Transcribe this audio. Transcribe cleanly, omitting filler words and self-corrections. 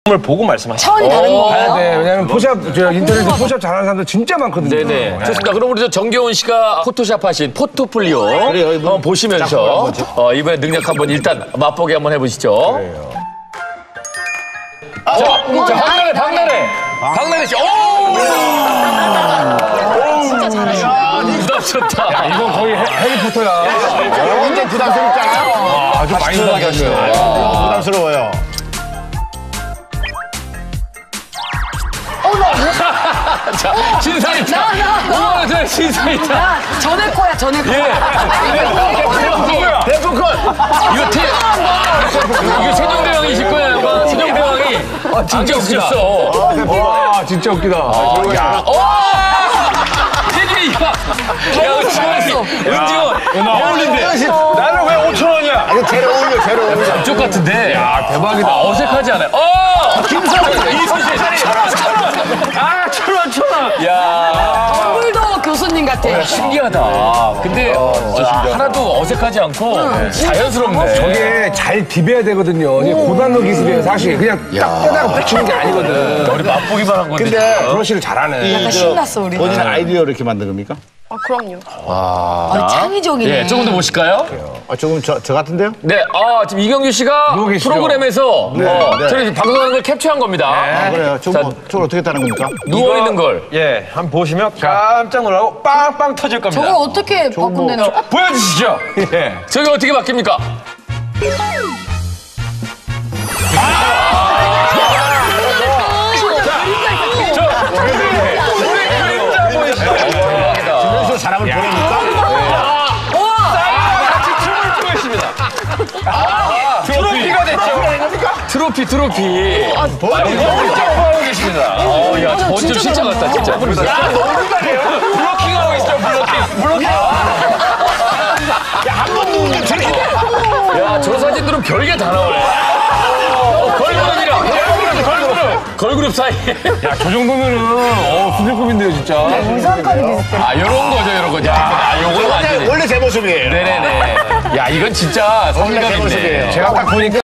을 보고 말씀하시죠. 차원이 다른 가야 거예요? 돼. 왜냐면 포샵, 저 인터넷에 포샵 잘하는 사람들 진짜 많거든요. 네네. 좋습니다. 그럼 우리 저 정겨운 씨가 포토샵 하신 포토폴리오 한번 보시면서 이번에 능력 한번 일단 맛보기 한번 해보시죠. 그래요. 자, 박나래 씨. 오! 진짜 잘하시네. 부담스럽다. 이건 거의 해리포터야. 완전 부담스럽잖아요. 아주 많이 나게 하시네요. 부담스러워요. 자, 신사이다. 우와, 신사이다. 야, 전에 거야, 전에 거. 대포컷. 이거 세종대왕이실 거예요, 아마. 세종대왕이 안경 쓰셨어. 와, 진짜 웃기다. 야, 세종이 야, 은지원. 어울린대. 나는 왜 5,000원이야? 이거 제일 어울려. 이쪽 같은데. 야, 대박이다. 어색하지 않아요? 김사장. 이순신. 천원. 야. 얼굴도 교수님 같아. 신기하다. 근데 하나도 어색하지 않고 자연스럽네. 저게 잘 비벼야 되거든요. 이게 고단로 기술이에요, 사실. 그냥 딱 떼다가 붙이는 게 아니거든. 우리 맛보기만 한 건데. 근데 브러쉬를 잘하네. 약간 신났어, 우리. 본인 아이디어로 이렇게 만든 겁니까? 그럼요. 창의적이네. 예, 조금 더 보실까요? 조금 저 같은데요? 네, 지금 이경규 씨가 누워 계시죠? 프로그램에서 네. 저희 지금 방송하는 걸 캡처한 겁니다. 그래요. 자, 저걸 어떻게 따는 겁니까? 누워 있는 걸. 예, 한번 보시면 깜짝 놀라고 빵빵 터질 겁니다. 저걸 어떻게 바꾼다는 보여주시죠. 예. 저기 어떻게 바뀝니까? 그래서 사람을 보냅니까? 트로피가 됐죠. 트로피. 하고 계십니다. 야, 저좀 진짜 같다, 진짜. 너무 잘해요. 블로킹하고 있어요, 블로킹. 한번 누우면 저렇게 돼. 야, 저 사진들은 별게 다 나오네. 걸그룹 사이. 야, 저 정도면은, 수준급인데요, 진짜. 의상까지 비슷해. 요런 거죠. 요거 완전히. 원래 제 모습이에요. 네네네. 야, 이건 진짜 원래 제 성의감 있네. 모습이에요. 제가 딱 보니까